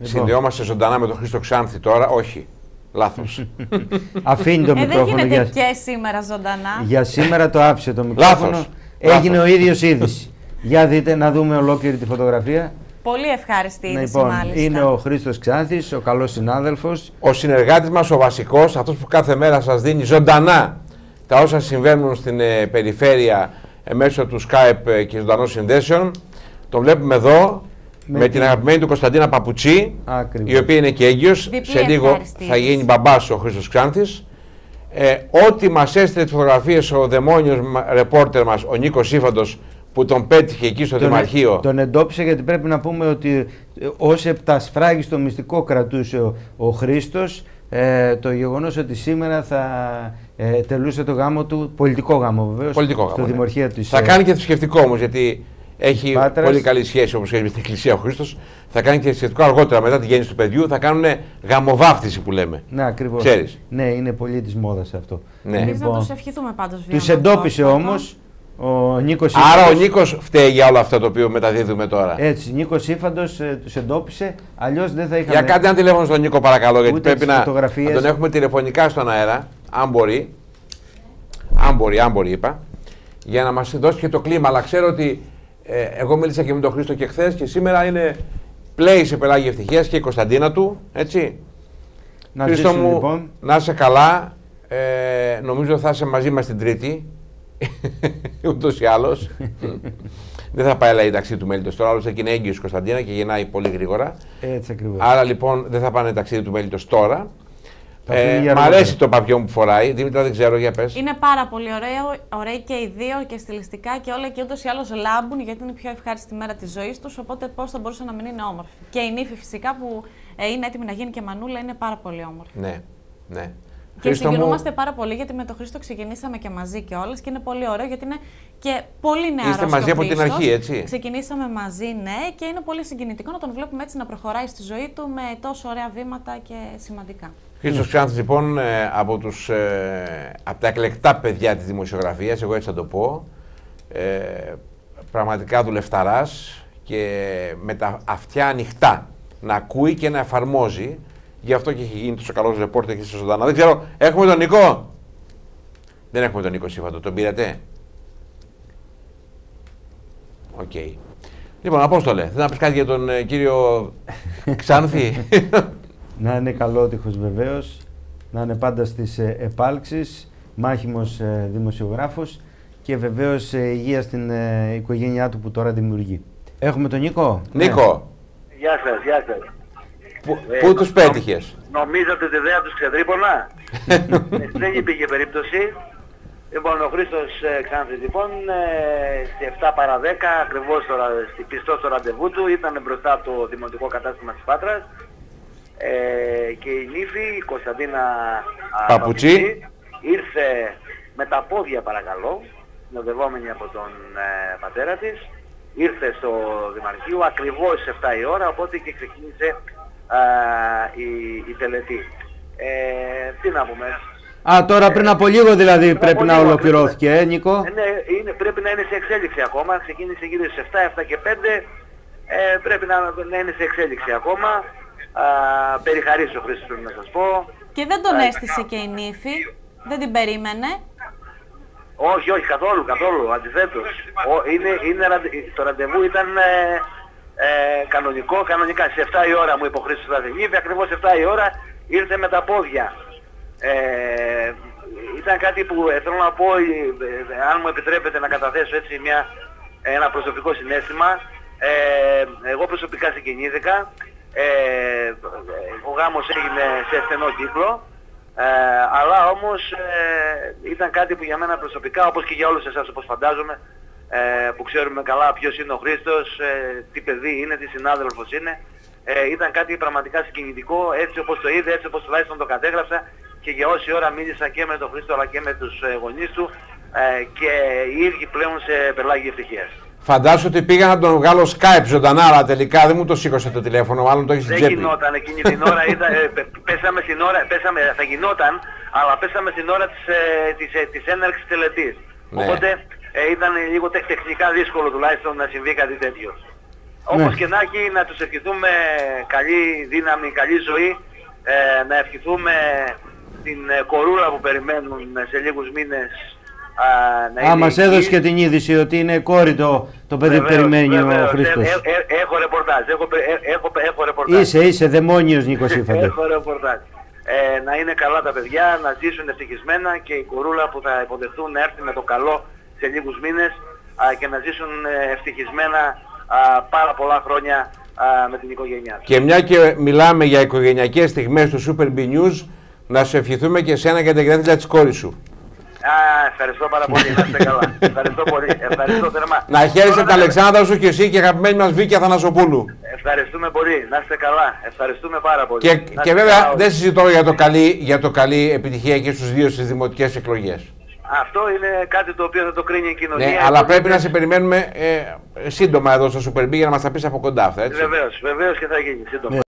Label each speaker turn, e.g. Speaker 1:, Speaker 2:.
Speaker 1: Συνδεόμαστε ζωντανά με τον Χρήστο Ξάνθη τώρα. Όχι. Λάθος.
Speaker 2: Αφήνει το μικρόφωνο.
Speaker 3: Δεν γίνεται και σήμερα ζωντανά.
Speaker 2: Για σήμερα το άφησε το μικρόφωνο.
Speaker 1: Λάθος.
Speaker 2: Έγινε ο ίδιος είδηση. Για δείτε να δούμε ολόκληρη τη φωτογραφία.
Speaker 3: Πολύ ευχάριστη είδηση,
Speaker 2: Λοιπόν,
Speaker 3: μάλιστα.
Speaker 2: είναι ο Χρήστος Ξάνθης, ο καλός συνάδελφος.
Speaker 1: Ο συνεργάτης μας, ο βασικός, αυτός που κάθε μέρα σας δίνει ζωντανά τα όσα συμβαίνουν στην περιφέρεια μέσω του Skype και ζωντανών συνδέσεων. Τον βλέπουμε εδώ με την αγαπημένη του Κωνσταντίνα Παπουτσί,
Speaker 2: Ακριβώς.
Speaker 1: η οποία είναι και έγκυος.
Speaker 3: Διπλή
Speaker 1: Σε λίγο
Speaker 3: ευχάριστη
Speaker 1: θα γίνει μπαμπάς ο Χρήστος Ξάνθης. Ό,τι μας έστειλε τις φωτογραφίες ο δαιμόνιος ρεπόρτερ μας, ο Νίκος Ήφαντος, που τον πέτυχε εκεί στο Δημαρχείο.
Speaker 2: Τον εντόπισε, γιατί πρέπει να πούμε ότι ως επτασφράγιστο μυστικό κρατούσε ο Χρήστος το γεγονός ότι σήμερα θα τελούσε το γάμο του, πολιτικό γάμο βεβαίως,
Speaker 1: Πολιτικό
Speaker 2: στο
Speaker 1: γάμο, ναι.
Speaker 2: Δημορχείο της.
Speaker 1: Θα κάνει και θρησκευτικό όμως, γιατί έχει
Speaker 2: Πάτρας.
Speaker 1: πολύ καλή σχέση όπως έχει με την Εκκλησία ο Χρήστος. Θα κάνει και θρησκευτικό αργότερα, μετά τη γέννηση του παιδιού, θα κάνουν γαμοβάφτιση που λέμε.
Speaker 2: Ναι, ακριβώς.
Speaker 1: Ξέρεις.
Speaker 2: Ναι, είναι πολύ της μόδας αυτό.
Speaker 1: Ναι.
Speaker 3: Εμείς να τους ευχηθούμε πάντως
Speaker 2: Τους
Speaker 3: βιώματα
Speaker 2: εντόπισε
Speaker 3: αυτό.
Speaker 2: όμως ο Νίκος
Speaker 1: Άρα
Speaker 2: Ήφαντος.
Speaker 1: ο Νίκος φταίει για όλο αυτό το οποίο μεταδίδουμε τώρα.
Speaker 2: Έτσι, Νίκος Ήφαντος τους εντόπισε, αλλιώς δεν θα είχαμε...
Speaker 1: Για κάντε ένα τηλέφωνο στον Νίκο παρακαλώ, γιατί
Speaker 2: ούτε
Speaker 1: πρέπει
Speaker 2: τις
Speaker 1: να
Speaker 2: φωτογραφίες.
Speaker 1: τον έχουμε τηλεφωνικά στον αέρα, αν μπορεί. Αν μπορεί είπα, για να μας δώσει και το κλίμα. Αλλά ξέρω ότι εγώ μίλησα και με τον Χρήστο και χθες και σήμερα είναι play σε Πελάγη Ευτυχίας και η Κωνσταντίνα του, έτσι.
Speaker 2: Να
Speaker 1: Χρήστο
Speaker 2: ζήσουν,
Speaker 1: μου,
Speaker 2: λοιπόν.
Speaker 1: να είσαι καλά. Νομίζω θα είσαι μαζί μας την Τρίτη. Ούτως ή άλλως. Δεν θα πάει η ταξίδι του Μέλιτος τώρα, άλλωστε είναι έγκυος η Κωνσταντίνα και γεννάει πολύ γρήγορα.
Speaker 2: Έτσι ακριβώς.
Speaker 1: Άρα λοιπόν δεν θα πάνε ταξίδι του Μέλιτος τώρα.
Speaker 2: Για
Speaker 1: Μ' αρέσει το παπιό μου που φοράει. Δήμητρα, δεν ξέρω, για πες.
Speaker 3: Είναι πάρα πολύ ωραίοι και οι δύο και στιλιστικά και όλα, και ούτως ή άλλως λάμπουν, γιατί είναι η πιο ευχάριστη μέρα της ζωής τους. Οπότε πώς θα μπορούσε να μην είναι όμορφη. Και η νύφη φυσικά που είναι έτοιμη να γίνει και μανούλα είναι πάρα πολύ όμορφη.
Speaker 1: Ναι, ναι.
Speaker 3: Και
Speaker 1: Χρήστο μου,
Speaker 3: συγκινούμαστε πάρα πολύ, γιατί με τον Χρήστο ξεκινήσαμε και μαζί κιόλας και είναι πολύ ωραίο, γιατί είναι και πολύ νεαρός.
Speaker 1: είστε μαζί
Speaker 3: και ο
Speaker 1: από την
Speaker 3: Χρήστος.
Speaker 1: αρχή, έτσι.
Speaker 3: Ξεκινήσαμε μαζί, ναι, και είναι πολύ συγκινητικό να τον βλέπουμε έτσι να προχωράει στη ζωή του με τόσο ωραία βήματα και σημαντικά.
Speaker 1: Χρήστος Ξάνθης, λοιπόν, από τα εκλεκτά παιδιά της δημοσιογραφίας, εγώ έτσι θα το πω, πραγματικά δουλευταράς και με τα αυτιά ανοιχτά να ακούει και να εφαρμόζει. Γι' αυτό και έχει γίνει τόσο καλός ρεπόρτερ και στο ζωντανά. Δεν ξέρω, έχουμε τον Νικό? Δεν έχουμε τον Νικό Σύφαντο, τον πήρατε? Οκ. Λοιπόν, Απόστολε, θέλω να πεις κάτι για τον κύριο Ξάνθη?
Speaker 2: Να είναι καλότυχος βεβαίως, να είναι πάντα στις επάλξεις, μάχημος δημοσιογράφος και βεβαίως υγεία στην οικογένειά του που τώρα δημιουργεί. Έχουμε τον Νίκο.
Speaker 1: Νίκο,
Speaker 4: Γεια σας, γεια σας.
Speaker 1: πού τους πέτυχες?
Speaker 4: Νομίζατε ότι ιδέα τους ξεδρύπονα? Δεν υπήρχε περίπτωση. Λοιπόν, ο Χρήστος Ξάνθης, λοιπόν, στις 7 παρά 10, ακριβώς πιστός στο ραντεβού του, ήταν μπροστά από το δημοτικό κατάστημα της Πάτρας. Και η νύφη, η Κωνσταντίνα
Speaker 1: Παπουτσί,
Speaker 4: ήρθε με τα πόδια, παρακαλώ, συνοδευόμενη από τον πατέρα της. Ήρθε στο Δημαρχείο ακριβώς στις 7 η ώρα, οπότε και ξεκίνησε η τελετή. Τι να πούμε.
Speaker 2: Τώρα πριν από λίγο δηλαδή πρέπει να ολοκληρώθηκε, Νίκο.
Speaker 4: Ναι, πρέπει να είναι σε εξέλιξη ακόμα. Ξεκίνησε γύρω στις 7 και 5. Πρέπει να είναι σε εξέλιξη ακόμα. Περιχαρίσει ο Χρήστος, πρέπει να σας πω.
Speaker 3: Και δεν τον αίσθησε και η νύφη, δεν την περίμενε.
Speaker 4: Όχι, καθόλου, αντιθέτως. Το ραντεβού ήταν κανονικά. Στις 7 η ώρα μου είπε ο Χρήστος θα βγει, ακριβώς 7 η ώρα ήρθε με τα πόδια. Ήταν κάτι που θέλω να πω, αν μου επιτρέπετε να καταθέσω έτσι ένα προσωπικό συναίσθημα. Εγώ προσωπικά συγκινήθηκα. Ο γάμος έγινε σε στενό κύκλο, αλλά όμως ήταν κάτι που για μένα προσωπικά, όπως και για όλους εσάς, όπως φαντάζομαι, που ξέρουμε καλά ποιος είναι ο Χρήστος, τι παιδί είναι, τι συνάδελφος είναι, ήταν κάτι πραγματικά συγκινητικό, έτσι όπως το είδε, έτσι όπως τουλάχιστον το κατέγραψα, και για όση ώρα μίλησα και με τον Χρήστο αλλά και με τους γονείς του, και οι ίδιοι πλέον σε Πελάγη Ευτυχίας.
Speaker 1: φαντάσου ότι πήγα να τον βγάλω Skype ζωντανά, αλλά τελικά δεν μου το σήκωσε το τηλέφωνο, μάλλον το έχει στην τσέπη.
Speaker 4: Δεν γινόταν εκείνη την ώρα, θα γινόταν, αλλά πέσαμε στην ώρα της έναρξης τελετής.
Speaker 1: Ναι.
Speaker 4: Οπότε ήταν λίγο τεχνικά δύσκολο τουλάχιστον να συμβεί κάτι τέτοιο. Όπως και να έχει, να τους ευχηθούμε καλή δύναμη, καλή ζωή, να ευχηθούμε την κορούλα που περιμένουν σε λίγους μήνες να είναι.
Speaker 2: Μας έδωσε και την είδηση ότι είναι κόρη το παιδί που περιμένει ο Χρήστος.
Speaker 4: Έχω ρεπορτάζ, έχω ρεπορτάζ.
Speaker 2: Είσαι δαιμόνιος, Νίκο Σύφαντε.
Speaker 4: Έχω ρεπορτάζ. Να είναι καλά τα παιδιά, να ζήσουν ευτυχισμένα και η κορούλα που θα υποδεχτούν να έρθει με το καλό σε λίγους μήνες και να ζήσουν ευτυχισμένα πάρα πολλά χρόνια με την οικογένειά.
Speaker 1: Και μια και μιλάμε για οικογενειακές στιγμές του Super B News, να σου ευχηθούμε και εσένα και την γενέθλια της κόρης σου.
Speaker 4: Ευχαριστώ πάρα πολύ, να είστε καλά. Ευχαριστώ πολύ, ευχαριστώ θερμά.
Speaker 1: Να χαίρεσαι τα Αλεξάνδρα σου και εσύ και αγαπημένη μας Βίκη Αθανασοπούλου.
Speaker 4: Ευχαριστούμε πολύ, να είστε καλά. Ευχαριστούμε πάρα πολύ.
Speaker 1: Και βέβαια δεν συζητώ για το καλή επιτυχία και στους δύο στις δημοτικές εκλογές.
Speaker 4: Αυτό είναι κάτι το οποίο θα το κρίνει η κοινωνία.
Speaker 1: Ναι, αλλά πρέπει να σε περιμένουμε σύντομα εδώ στο Super B για να μας τα πεις από κοντά αυτά, έτσι.
Speaker 4: Βεβαίως και θα γίνει σύντομα.